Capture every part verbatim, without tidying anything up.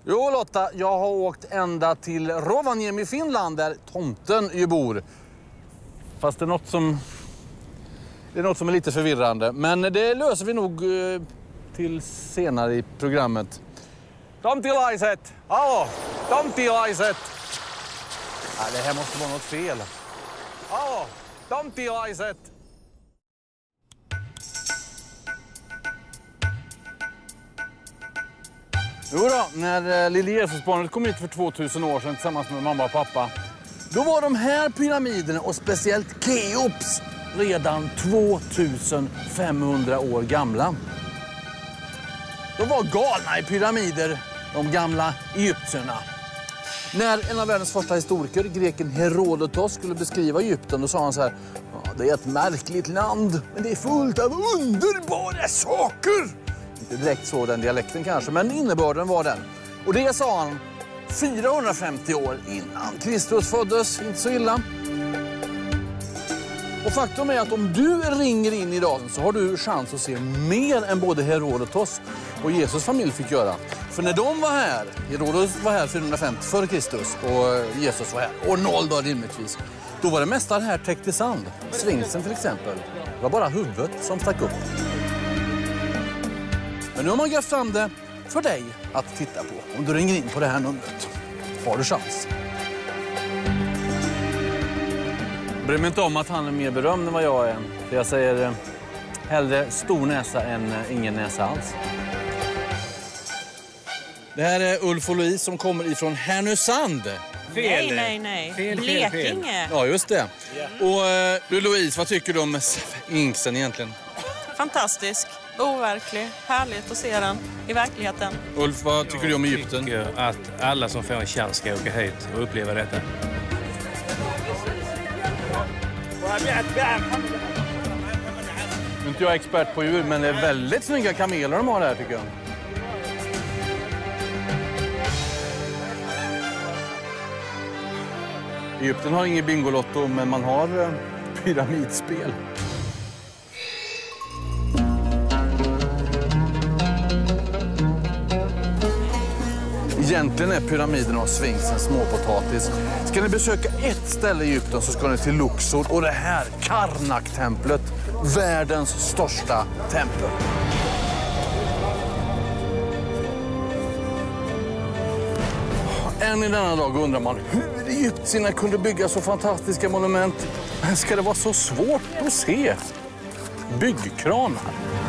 Jo Lotta, jag har åkt ända till Rovaniemi i Finland där tomten ju bor. Fast det är något som, det är något som är lite förvirrande. Men det löser vi nog eh, till senare i programmet. Tomtilaiset! Hallå! Tomtilaiset! Nej, det här måste vara något fel. Hallå! Tomtilaiset! Jo då, när Lille Jesusbarnet kom hit för tvåtusen år sedan tillsammans med mamma och pappa, då var de här pyramiderna och speciellt Keops redan tvåtusenfemhundra år gamla. De var galna i pyramider, de gamla egyptierna. När en av världens första historiker, greken Herodotos, skulle beskriva Egypten, då sa han så här: ja, det är ett märkligt land, men det är fullt av underbara saker. Inte direkt så den dialekten kanske, men innebörden var den. Och det sa han fyrahundrafemtio år innan Kristus föddes, inte så illa. Och faktum är att om du ringer in idag så har du chans att se mer än både Herodotos och Jesus familj fick göra. För när de var här, Herodotos var här fyrahundrafemtio före Kristus och Jesus var här, och noll då rimligtvis, då var det mesta här täckt i sand. Sfinksen till exempel. Det var bara huvudet som stack upp. Men nu har man grävt fram det för dig att titta på. Om du ringer in på det här numret har du chans. Bry mig inte om att han är mer berömd än vad jag är. För jag säger eh, hellre stor näsa än eh, ingen näsa alls. Det här är Ulf och Louise som kommer ifrån Härnösand. Fel. Nej, nej, nej. Fel, Blekinge. Fel, fel. Ja, just det. Yeah. Och eh, du Louise, vad tycker du om Inksen egentligen? Fantastisk. Overklig. Härligt att se den i verkligheten. Ulf, vad tycker du om Egypten? Jag tycker att alla som får en chans ska åka hit och uppleva detta. Nu är inte jag expert på djur, men det är väldigt snygga kameler de har här tycker jag. Egypten har ingen bingolotto, men man har eh, pyramidspel. Egentligen är pyramiderna och Sfinksen småpotatis. Ska ni besöka ett ställe i Egypten så ska ni till Luxor och det här Karnak-templet, världens största tempel. Än i denna dag undrar man hur egyptierna kunde bygga så fantastiska monument. Men ska det vara så svårt att se? Byggkranar.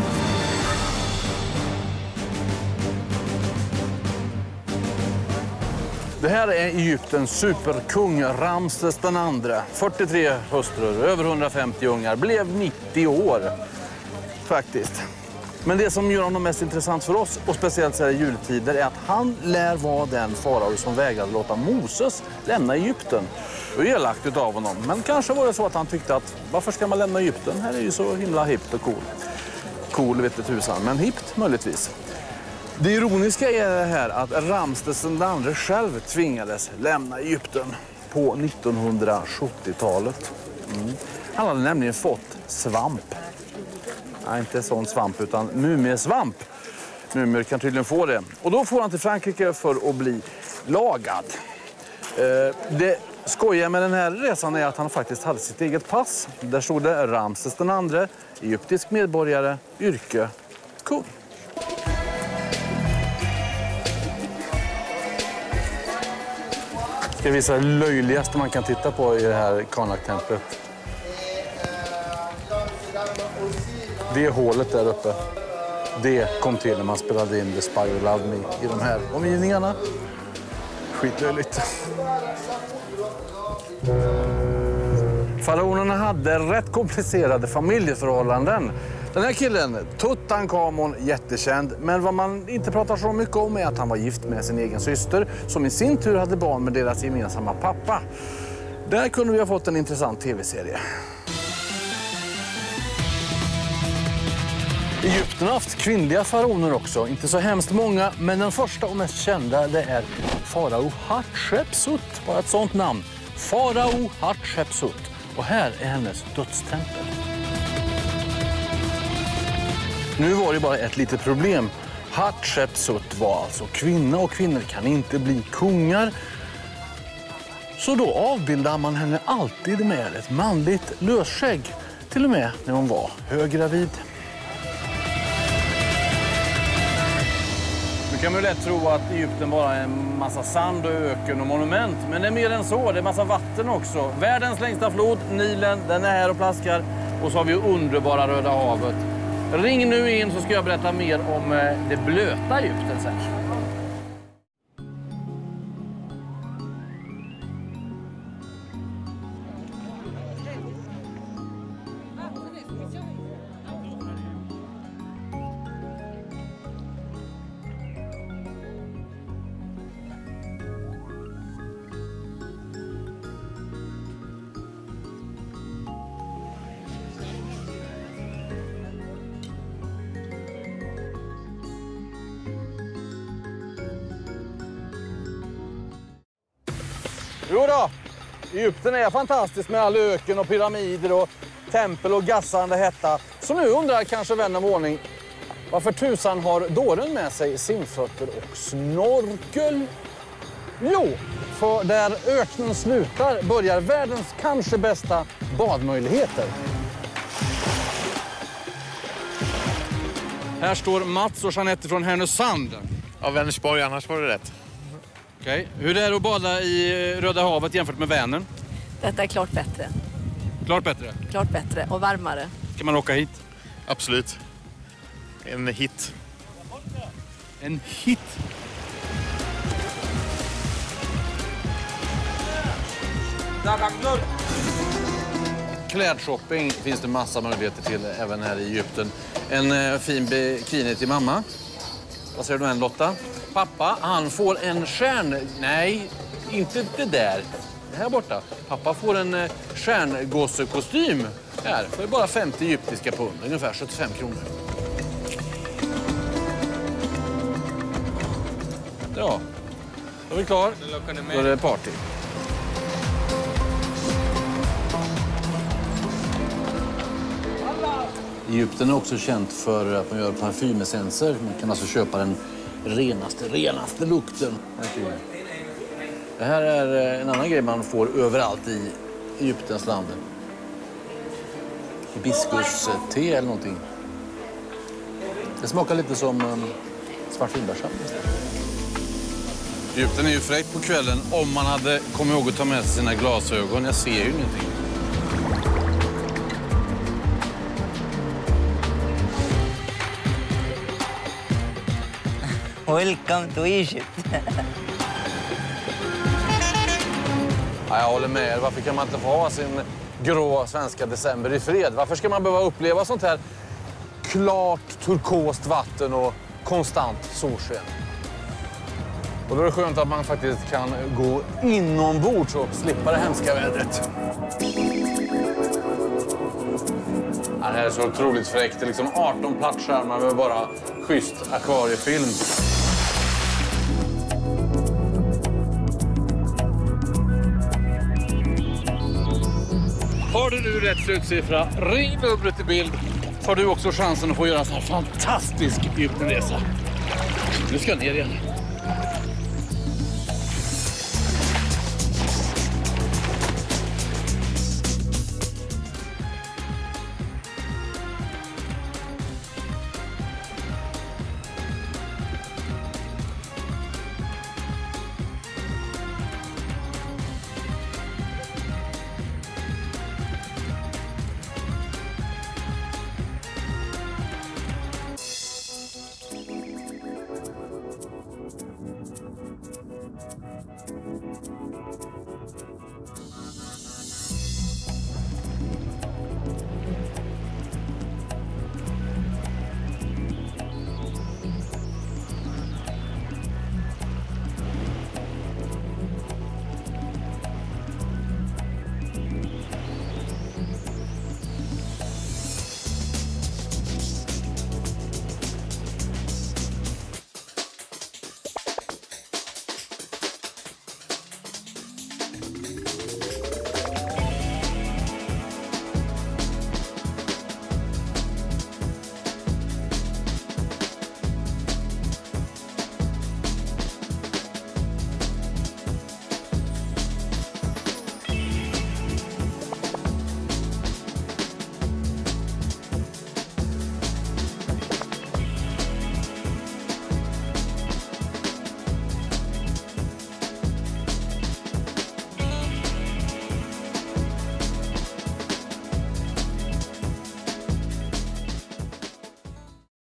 Det här är Egyptens superkung Ramses den andre. fyrtiotre hustrur, över hundrafemtio ungar, blev nittio år faktiskt. Men det som gör honom mest intressant för oss, och speciellt så här i jultider, är att han lär vara den farao som vägrade låta Moses lämna Egypten. Det är elakt utav honom, men kanske var det så att han tyckte att varför ska man lämna Egypten? Här är ju så himla hippt och cool. Cool vet du tusan, men hippt möjligtvis. Det ironiska är det här att Ramses den andre själv tvingades lämna Egypten på nittonhundrasjuttiotalet. Mm. Han hade nämligen fått svamp. Nej, inte sån svamp utan mumiesvamp. Mumier kan tydligen få det. Och då får han till Frankrike för att bli lagad. Eh, det skojiga med den här resan är att han faktiskt hade sitt eget pass. Där stod det Ramses den andre, egyptisk medborgare, yrke, kung. Ska jag visa det löjligaste man kan titta på i det här Karnak-templet. Det hålet där uppe, det kom till när man spelade in The Spy Who Loved Me i de här omgivningarna. Skitlöjligt. Faraonerna hade rätt komplicerade familjeförhållanden. Den här killen, Tutankhamon, jättekänd. Men vad man inte pratar så mycket om är att han var gift med sin egen syster, som i sin tur hade barn med deras gemensamma pappa. Där kunde vi ha fått en intressant tv-serie. Egypten har haft kvinnliga faraoner också. Inte så hemskt många, men den första och mest kända det är farao Hatshepsut. Bara ett sånt namn. Farao Hatshepsut. Och här är hennes dödstempel. Nu var det bara ett litet problem. Hatshepsut var alltså kvinna och kvinnor kan inte bli kungar. Så då avbildar man henne alltid med ett manligt lösskägg. Till och med när hon var höggravid. Nu kan man ju lätt tro att Egypten bara är en massa sand och öken och monument. Men det är mer än så, det är massa vatten också. Världens längsta flod, Nilen, den är här och plaskar. Och så har vi underbara Röda havet. Ring nu in så ska jag berätta mer om det blöta Egypten sen. Jo då, Egypten är fantastiskt med all öken och pyramider och tempel och gassande hetta. Så nu undrar kanske vän av ordning, varför tusan har dåren med sig simfötter och snorkel? Jo, för där öknen slutar börjar världens kanske bästa badmöjligheter. Här står Mats och Jeanette från Härnösand. Ja, Vänersborg, annars var det rätt. Okej. Hur är det att bada i Röda havet jämfört med Vänern? Detta är klart bättre. Klart bättre? Klart bättre och varmare. Kan man åka hit? Absolut. En hit. En hit? Klädshopping finns det massa möjligheter till även här i Egypten. En eh, fin bikini till mamma. Vad säger du än, Lotta? Pappa, han får en stjärn... Nej, inte det där. Här borta. Pappa får en eh, stjärngåsekostym här för bara femtio egyptiska pund. Ungefär sjuttiofem kronor. Ja, då är vi klar. Då är det party. Egypten är också känt för att man gör parfymessenser. Man kan alltså köpa den renaste, renaste lukten. Det här är en annan grej man får överallt i Egyptens land. Hibiskus-te eller någonting. Det smakar lite som um, svartvinbärssaft. Egypten är ju fräckt på kvällen om man hade kommit ihåg att ta med sig sina glasögon. Jag ser ju ingenting. Welcome to Egypt. Ja, jag håller med er. Varför kan man inte få ha sin grå svenska december i fred? Varför ska man behöva uppleva sånt här klart turkost vatten och konstant solsken? Och då är det skönt att man faktiskt kan gå inombords och slippa det hemska vädret. Det här är så otroligt fräckt. Det är liksom arton plattskärmar med bara schysst akvariefilm. Har du nu rätt slutsiffra, ring numret i bild. Får du också chansen att få göra en sån här fantastisk Egyptenresa. Nu ska jag ner igen.